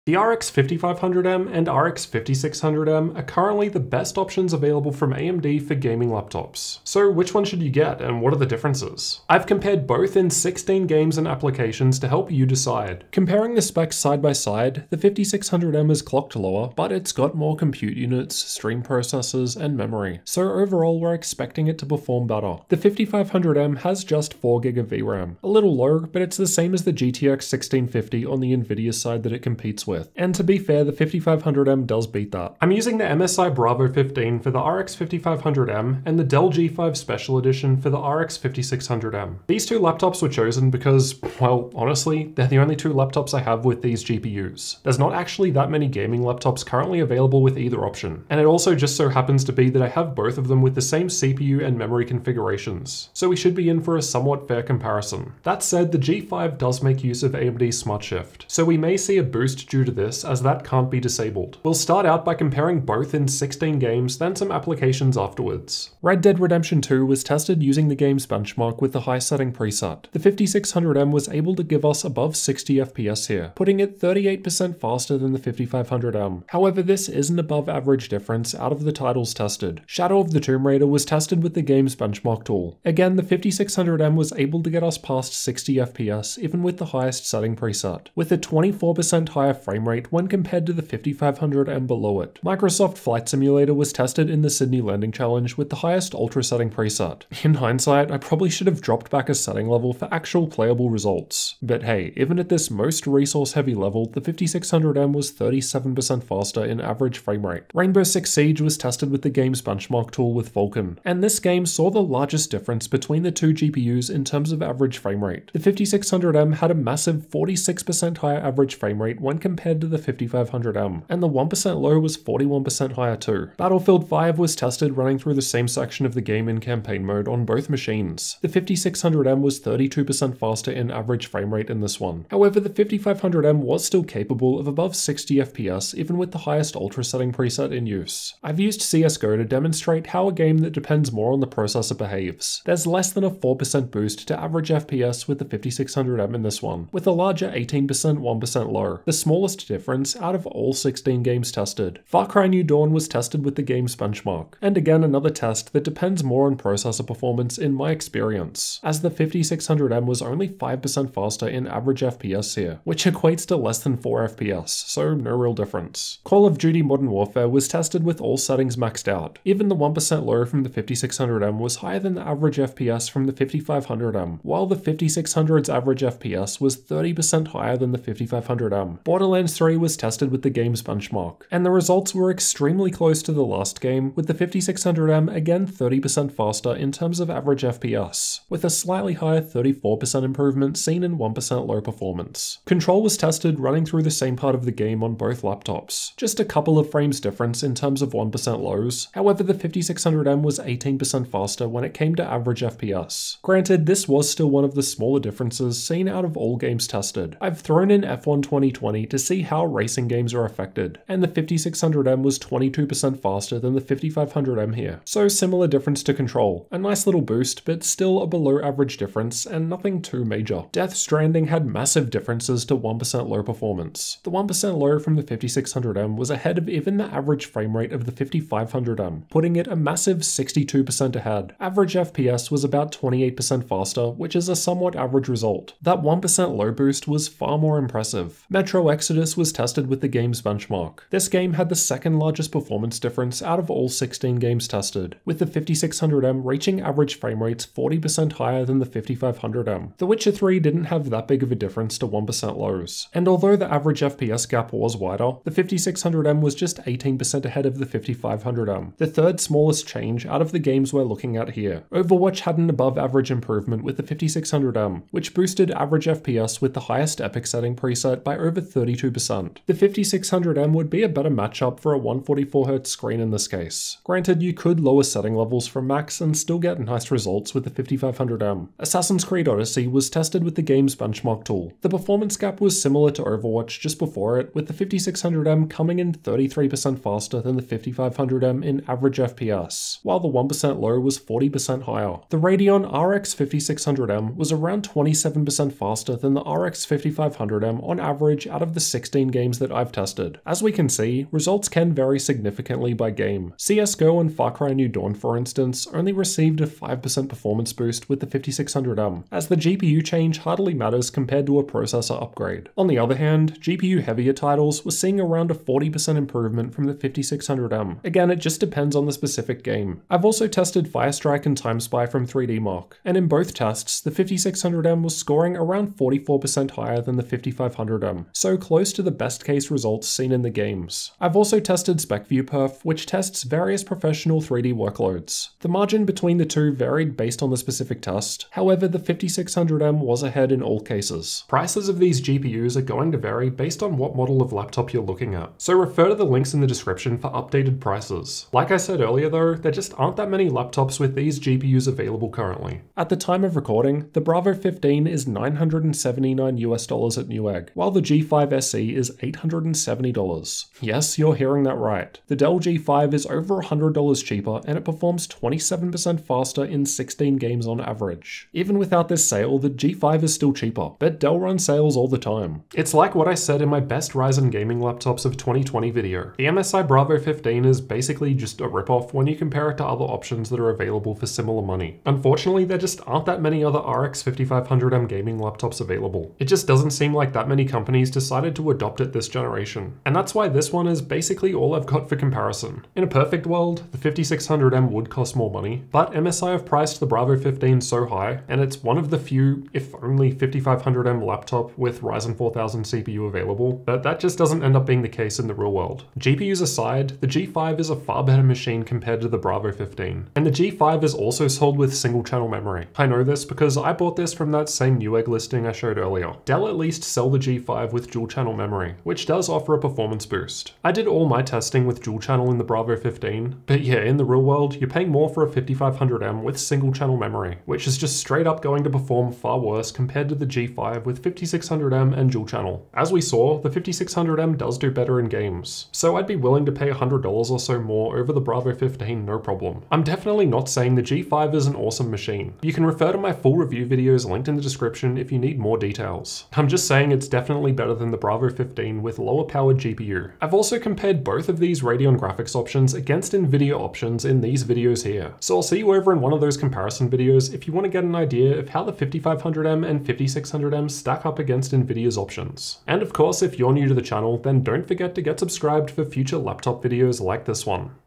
The RX 5500M and RX 5600M are currently the best options available from AMD for gaming laptops. So which one should you get and what are the differences? I've compared both in 16 games and applications to help you decide. Comparing the specs side by side, the 5600M is clocked lower, but it's got more compute units, stream processors, and memory. So overall we're expecting it to perform better. The 5500M has just 4GB of VRAM. A little low, but it's the same as the GTX 1650 on the Nvidia side that it competes with. And to be fair, the 5500M does beat that. I'm using the MSI Bravo 15 for the RX 5500M and the Dell G5 Special Edition for the RX 5600M. These two laptops were chosen because, well, honestly, they're the only two laptops I have with these GPUs. There's not actually that many gaming laptops currently available with either option. And it also just so happens to be that I have both of them with the same CPU and memory configurations. So we should be in for a somewhat fair comparison. That said, the G5 does make use of AMD's Smart Shift, so we may see a boost due to this, as that can't be disabled. We'll start out by comparing both in 16 games, then some applications afterwards. Red Dead Redemption 2 was tested using the game's benchmark with the high setting preset. The 5600M was able to give us above 60 FPS here, putting it 38% faster than the 5500M. However, this is an above average difference out of the titles tested. Shadow of the Tomb Raider was tested with the game's benchmark tool. Again, the 5600M was able to get us past 60 FPS even with the highest setting preset, with a 24% higher frame rate when compared to the 5500 and below it. Microsoft Flight Simulator was tested in the Sydney Landing Challenge with the highest ultra setting preset. In hindsight, I probably should have dropped back a setting level for actual playable results. But hey, even at this most resource heavy level, the 5600M was 37% faster in average frame rate. Rainbow Six Siege was tested with the game's benchmark tool with Vulkan, and this game saw the largest difference between the two GPUs in terms of average frame rate. The 5600M had a massive 46% higher average frame rate when compared to the 5500M, and the 1% low was 41% higher too. Battlefield 5 was tested running through the same section of the game in campaign mode on both machines. The 5600M was 32% faster in average frame rate in this one. However, the 5500M was still capable of above 60 FPS even with the highest ultra setting preset in use. I've used CSGO to demonstrate how a game that depends more on the processor behaves. There's less than a 4% boost to average FPS with the 5600M in this one, with a larger 18% 1% low, the smallest difference out of all 16 games tested. Far Cry New Dawn was tested with the game's benchmark, and again another test that depends more on processor performance in my experience, as the 5600M was only 5% faster in average FPS here, which equates to less than 4 FPS, so no real difference. Call of Duty Modern Warfare was tested with all settings maxed out. Even the 1% low from the 5600M was higher than the average FPS from the 5500M, while the 5600's average FPS was 30% higher than the 5500M. Borderlands 3 was tested with the game's benchmark, and the results were extremely close to the last game, with the 5600M again 30% faster in terms of average FPS, with a slightly higher 34% improvement seen in 1% low performance. Control was tested running through the same part of the game on both laptops, just a couple of frames difference in terms of 1% lows. However, the 5600M was 18% faster when it came to average FPS. Granted, this was still one of the smaller differences seen out of all games tested. I've thrown in F1 2020 to see how racing games are affected, and the 5600M was 22% faster than the 5500M here. So similar difference to Control. A nice little boost, but still a below average difference and nothing too major. Death Stranding had massive differences to 1% low performance. The 1% low from the 5600M was ahead of even the average frame rate of the 5500M, putting it a massive 62% ahead. Average FPS was about 28% faster, which is a somewhat average result. That 1% low boost was far more impressive. Metro Exodus was tested with the game's benchmark. This game had the second largest performance difference out of all 16 games tested, with the 5600M reaching average frame rates 40% higher than the 5500M. The Witcher 3 didn't have that big of a difference to 1% lows, and although the average FPS gap was wider, the 5600M was just 18% ahead of the 5500M, the third smallest change out of the games we're looking at here. Overwatch had an above average improvement with the 5600M, which boosted average FPS with the highest epic setting preset by over 32%. The 5600M would be a better matchup for a 144Hz screen in this case. Granted, you could lower setting levels from max and still get nice results with the 5500M. Assassin's Creed Odyssey was tested with the game's benchmark tool. The performance gap was similar to Overwatch just before it, with the 5600M coming in 33% faster than the 5500M in average FPS, while the 1% low was 40% higher. The Radeon RX 5600M was around 27% faster than the RX 5500M on average out of the 16 games that I've tested. As we can see, results can vary significantly by game. CSGO and Far Cry New Dawn, for instance, only received a 5% performance boost with the 5600M, as the GPU change hardly matters compared to a processor upgrade. On the other hand, GPU heavier titles were seeing around a 40% improvement from the 5600M. Again, it just depends on the specific game. I've also tested Firestrike and Timespy from 3D Mark, and in both tests, the 5600M was scoring around 44% higher than the 5500M, so close to the best case results seen in the games. I've also tested SPECviewperf, which tests various professional 3D workloads. The margin between the two varied based on the specific test, however the 5600M was ahead in all cases. Prices of these GPUs are going to vary based on what model of laptop you're looking at, so refer to the links in the description for updated prices. Like I said earlier though, there just aren't that many laptops with these GPUs available currently. At the time of recording, the Bravo 15 is $979 US at Newegg, while the G5 SE is $870. Yes, you're hearing that right. The Dell G5 is over $100 cheaper and it performs 27% faster in 16 games on average. Even without this sale, the G5 is still cheaper, but Dell runs sales all the time. It's like what I said in my best Ryzen gaming laptops of 2020 video. The MSI Bravo 15 is basically just a ripoff when you compare it to other options that are available for similar money. Unfortunately, there just aren't that many other RX 5500M gaming laptops available. It just doesn't seem like that many companies decided to adopt it this generation. And that's why this one is basically all I've got for comparison. In a perfect world, the 5600M would cost more money, but MSI have priced the Bravo 15 so high, and it's one of the few, if only 5500M laptop with Ryzen 4000 CPU available, but that just doesn't end up being the case in the real world. GPUs aside, the G5 is a far better machine compared to the Bravo 15, and the G5 is also sold with single channel memory. I know this because I bought this from that same Newegg listing I showed earlier. Dell at least sell the G5 with dual channel memory, which does offer a performance boost. I did all my testing with dual channel in the Bravo 15, but yeah, in the real world, you're paying more for a 5500M with single channel memory, which is just straight up going to perform far worse compared to the G5 with 5600M and dual channel. As we saw, the 5600M does do better in games, so I'd be willing to pay $100 or so more over the Bravo 15 no problem. I'm definitely not saying the G5 is an awesome machine. You can refer to my full review videos linked in the description if you need more details. I'm just saying it's definitely better than the Bravo 15 with lower powered GPU. I've also compared both of these Radeon graphics options against NVIDIA options in these videos here, so I'll see you over in one of those comparison videos if you want to get an idea of how the 5500M and 5600M stack up against NVIDIA's options. And of course, if you're new to the channel, then don't forget to get subscribed for future laptop videos like this one.